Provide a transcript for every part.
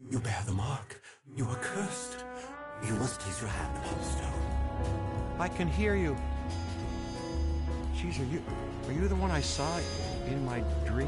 You bear the mark. You are cursed. You must place your hand upon the stone. I can hear you. Jeez, are you the one I saw in my dream?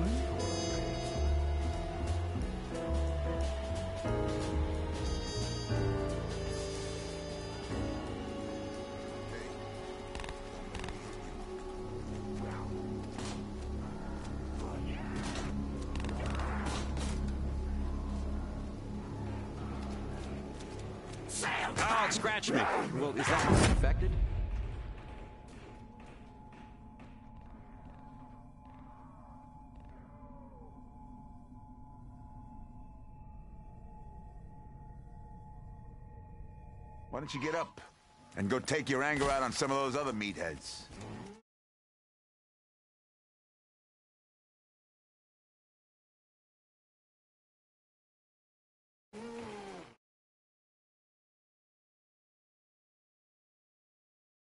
Oh, it scratched me. Well, is that one infected? Why don't you get up and go take your anger out on some of those other meatheads?